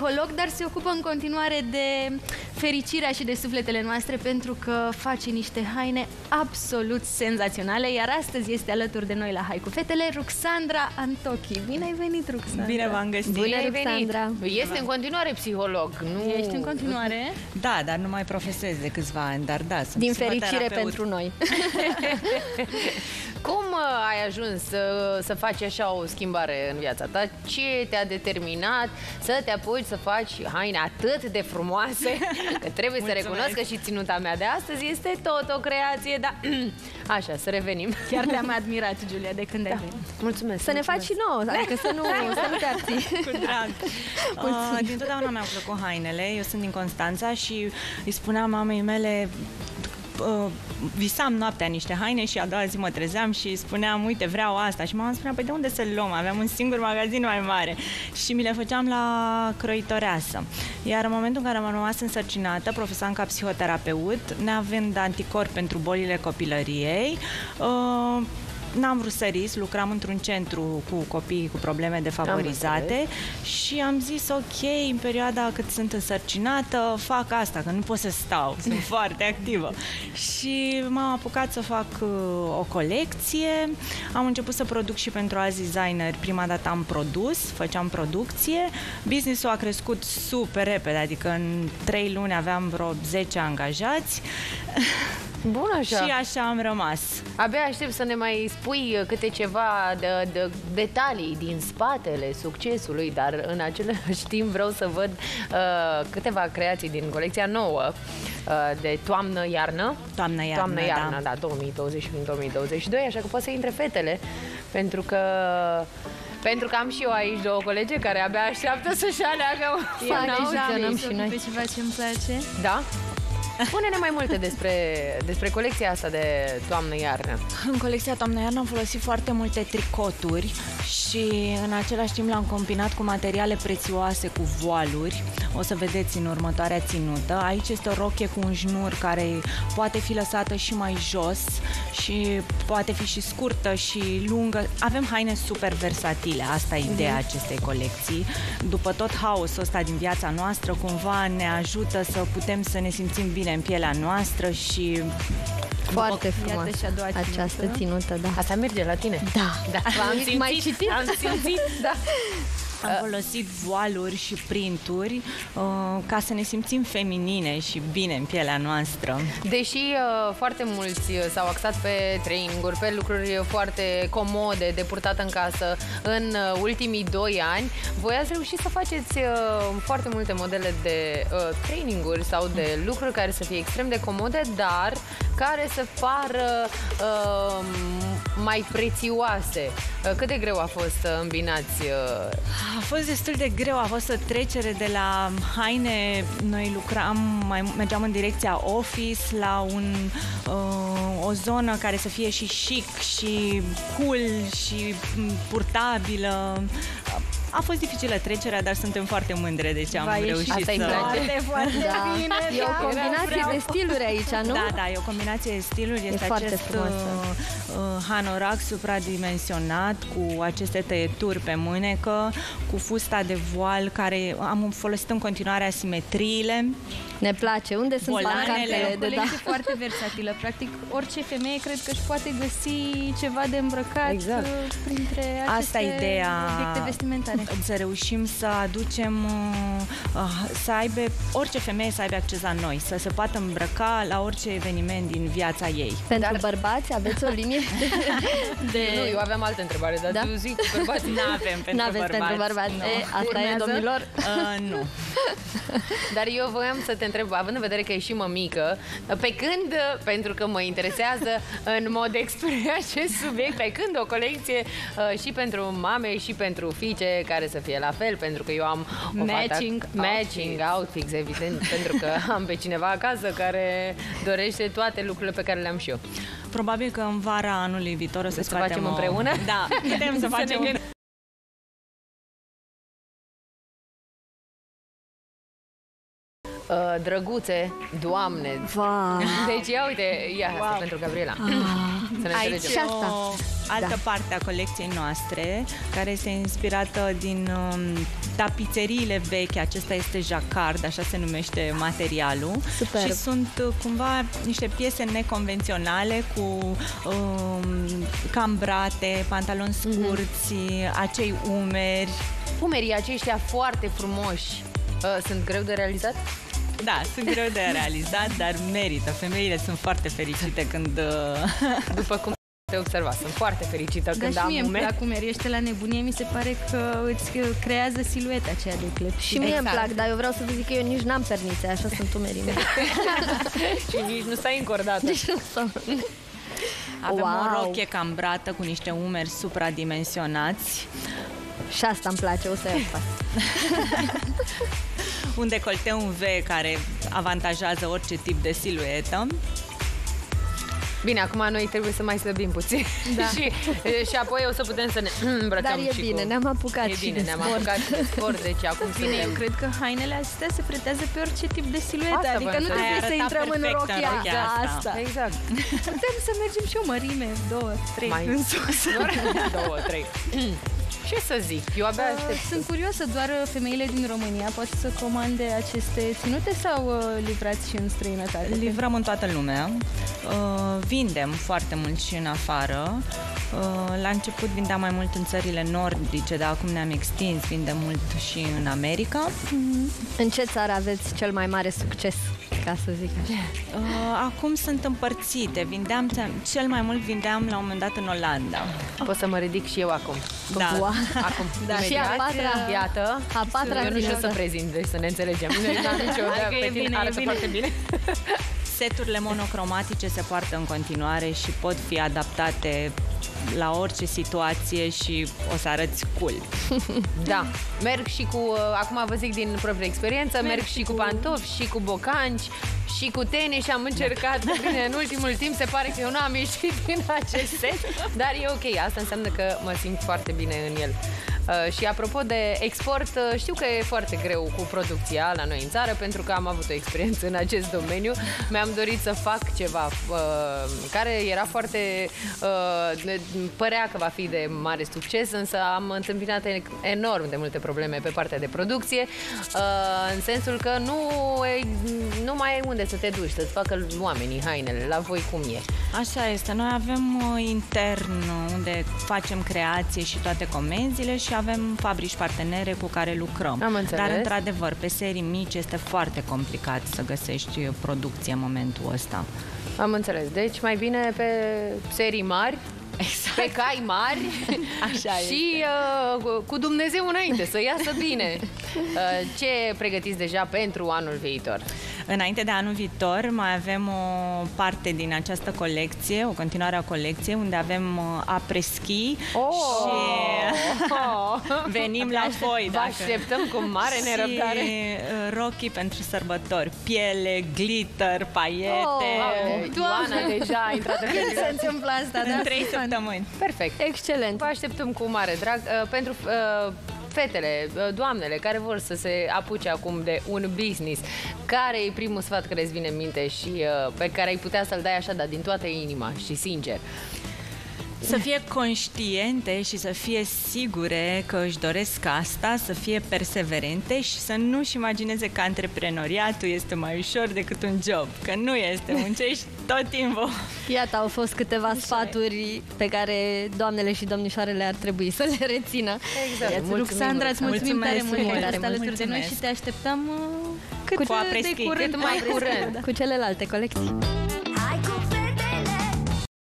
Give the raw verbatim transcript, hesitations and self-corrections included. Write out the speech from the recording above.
psiholog, dar se ocupă în continuare de fericirea și de sufletele noastre, pentru că face niște haine absolut senzaționale, iar astăzi este alături de noi la Hai cu Fetele Ruxandra Antochi. Bine ai venit, Ruxandra! Bine v-am găsit! Bine ai venit! Este în continuare psiholog, nu... Ești în continuare? Da, dar nu mai profesez de câțiva ani, dar da, sunt din fericire pentru noi. Cum ai ajuns să, să faci așa o schimbare în viața ta? Ce te-a determinat să te apuci să faci haine atât de frumoase? Că trebuie să recunosc că și ținuta mea de astăzi este tot o creație, dar așa, să revenim. Chiar te-am admirat, Giulia, de când da. ai venit. Mulțumesc. Să ne mulțumesc. faci și nouă, adică să nu, să nu te abții. Cu drag. Uh, din totdeauna mi-au plăcut hainele. Eu sunt din Constanța și îi spuneam mamei mele, Uh, visam noaptea niște haine și a doua zi mă trezeam și spuneam, uite, vreau asta. Și mama spunea, păi de unde să le luăm? Aveam un singur magazin mai mare. Și mi le făceam la croitoreasă. Iar în momentul în care m-am rămas însărcinată, profesam ca psihoterapeut, neavând anticorpi pentru bolile copilăriei, uh, n-am vrut să risc, lucram într-un centru cu copii cu probleme defavorizate și am zis, ok, în perioada cât sunt însărcinată, fac asta, că nu pot să stau, sunt foarte activă. Și m-am apucat să fac uh, o colecție, am început să produc și pentru alți designeri. Prima dată am produs, făceam producție, business-ul a crescut super repede, adică în trei luni aveam vreo zece angajați. Bun așa. Și așa am rămas. Abia aștept să ne mai spui câte ceva de, de detalii din spatele succesului, dar în același timp vreau să văd uh, câteva creații din colecția nouă uh, de toamnă-iarnă. Toamnă-iarnă, Toamnă-iarnă, da. da, două mii douăzeci și unu două mii douăzeci și doi, așa că poate să intre fetele, pentru că... Pentru că am și eu aici două colege care abia așteaptă să-și aleagă un outfit și noi. Pe ceva ce îmi place. Da? Spune-ne mai multe despre, despre colecția asta de toamnă-iarnă. În colecția toamnă-iarnă am folosit foarte multe tricoturi și în același timp l-am combinat cu materiale prețioase, cu voaluri. O să vedeți în următoarea ținută. Aici este o rochie cu un șnur care poate fi lăsată și mai jos și poate fi și scurtă și lungă. Avem haine super versatile, asta e ideea acestei colecții. După tot haosul ăsta din viața noastră, cumva ne ajută să putem să ne simțim bine în pielea noastră și... Foarte frumos această ținută, da. Asta merge la tine? Da. Da. Am simțit, mai citit? Am simțit, da. Am folosit voaluri și printuri uh, ca să ne simțim feminine și bine în pielea noastră. Deși uh, foarte mulți s-au axat pe traininguri, pe lucruri foarte comode de purtat în casă în uh, ultimii doi ani, voi ați reușit să faceți uh, foarte multe modele de uh, traininguri sau de lucruri care să fie extrem de comode, dar care să pară uh, mai prețioase. Uh, cât de greu a fost să îmbinați... Uh, A fost destul de greu, a fost o trecere de la haine, noi lucram, mai mergeam în direcția office, la un, uh, o zonă care să fie și chic și cool și purtabilă. A fost dificilă trecerea, dar suntem foarte mândre de ce am Va reușit să... Foarte, foarte da. bine. E o combinație vreau... de stiluri aici, nu? Da, da, e o combinație de stiluri. Este acest uh, uh, hanorac supradimensionat cu aceste tăieturi pe mânecă, cu fusta de voal care am folosit în continuare asimetriile. Ne place. Unde sunt volanele? De da. foarte versatilă. Practic, orice femeie cred că își poate găsi ceva de îmbrăcat exact. printre aceste Asta ideea, obiecte vestimentare. Să reușim să aducem, să aibă, orice femeie să aibă acces la noi, să se poată îmbrăca la orice eveniment din viața ei. Pentru Dar... bărbați aveți o linie de... de... Nu, eu aveam altă întrebare, dar da? tu zic cu bărbații. N-avem pentru bărbați. pentru bărbați. No. E, asta Urmează? E, domnilor? Uh, nu. Dar eu voiam să te întreb, având în vedere că ești și mămică, pe când, pentru că mă interesează în mod expres acest subiect, pe când o colecție uh, și pentru mame și pentru fiice care să fie la fel, pentru că eu am o matching fata, matching outfits, evident, pentru că am pe cineva acasă care dorește toate lucrurile pe care le-am și eu. Probabil că în vara anului viitor o să, să facem o... împreună? Da, putem să facem să ne... uh, drăguțe, doamne. Wow. Deci ia uite, ia asta Wow. pentru Gabriela. Ah. Să ne Aici înțelegem. Și asta. o altă Da. parte a colecției noastre, care este inspirată din um, tapițeriile vechi. Acesta este jacard, așa se numește materialul. Superb. Și sunt uh, cumva niște piese neconvenționale cu um, cambrate, pantaloni scurți, mm-hmm. acei umeri. Umerii aceștia foarte frumoși uh, sunt greu de realizat? Da, sunt greu de realizat, dar merită. Femeile sunt foarte fericite când... Uh, După cum te observa, sunt foarte fericită Dar când și am mie îmi umeri. plac umerii ăștia la nebunie, mi se pare că îți creează silueta aceea de clepșit. Și mie Exact. îmi plac, dar eu vreau să vă zic că eu nici n-am pernițe, așa sunt umerii mei. Și nici nu stai încordată. Deci nu stau. avem Wow. o rochie cambrată cu niște umeri supradimensionați, Și asta îmi place, o să iau asta. un decolteu în V care avantajează orice tip de siluetă. Bine, acum noi trebuie să mai slăbim puțin. Da. și, și apoi o să putem să ne îmbrăcăm. Dar e și bine, cu... ne-am apucat E și bine, de ne-am sport. apucat și de sport, deci acum Bine, eu suntem... cred că hainele astea se pretează pe orice tip de siluetă, Asta adică voiam nu să- trebuie Ai să arătat intrăm în perfect în rochia rochia asta. asta. Exact. Putem să mergem și o mărime, două, trei, Mai în sus. Două, trei. Ce să zic? Eu abia Uh, aștept. Sunt curioasă, doar femeile din România pot să comande aceste ținute sau uh, livrați și în străinătate? Livrăm în toată lumea, uh, vindem foarte mult și în afară. Uh, la început vindeam mai mult în țările nordice, dar acum ne-am extins, vindem mult și în America. În ce țară aveți cel mai mare succes, ca să zic așa? Uh, acum sunt împărțite, vindeam, cel mai mult vindeam la un moment dat în Olanda. Pot să mă ridic și eu acum. Da. Wow. Acum. Da, și a patra. Iată. A patra Eu nu știu să vizită. prezint, deci să ne înțelegem. Nu am nicio Hai că pe e tine bine, e arată bine. foarte bine. Seturile monocromatice se poartă în continuare și pot fi adaptate la orice situație și o să arăți cool. Da, merg și cu, uh, acum vă zic din proprie experiență, merg, merg și cu pantofi, și cu bocanci, și cu tenis și am încercat, bine, în ultimul timp se pare că eu n-am ieșit din acest set, dar e ok, asta înseamnă că mă simt foarte bine în el. Uh, și apropo de export, uh, știu că e foarte greu cu producția la noi în țară, pentru că am avut o experiență în acest domeniu. Mi-am dorit să fac ceva uh, care era foarte... Uh, părea că va fi de mare succes, însă am întâmpinat enorm de multe probleme pe partea de producție, uh, în sensul că nu, e, nu mai ai unde să te duci, să-ți facă oamenii hainele. La voi cum e? Așa este, noi avem uh, intern unde facem creație și toate comenzile și avem fabrici partenere cu care lucrăm. Am înțeles. Dar, într-adevăr, pe serii mici este foarte complicat să găsești producție în momentul ăsta. Am înțeles. Deci mai bine pe serii mari, Exact. pe cai mari Așa și uh, cu Dumnezeu înainte, să iasă bine. Uh, ce pregătiți deja pentru anul viitor? Înainte de anul viitor mai avem o parte din această colecție, o continuare a colecției, unde avem uh, après-ski Oh! și venim la voi. Vă așteptăm cu mare nerăbdare. Și uh, rochii pentru sărbători, piele, glitter, paiete. Oh! Ioana deja a intrat în Când se întâmplă asta? În Da, trei Stefan? săptămâni. Perfect. Excelent. Vă așteptăm cu mare drag uh, pentru uh, fetele, uh, doamnele care vor să se apuce acum de un business. Care e primul sfat care îți vine în minte și uh, pe care ai putea să-l dai așa, dar din toată inima și sincer? Să fie conștiente și să fie sigure că își doresc asta, să fie perseverente și să nu-și imagineze că antreprenoriatul este mai ușor decât un job, că nu este, muncești tot timpul. Iată, au fost câteva sfaturi pe care doamnele și domnișoarele ar trebui să le rețină. Exact. Ruxandra, îți mulțumim tare Mulțumesc mult că ai mult. fost alături de noi Mulțumesc. și te așteptăm uh, Cât cât cu de après-ski, curând. cât mai curând. Da. Cu celelalte colecții.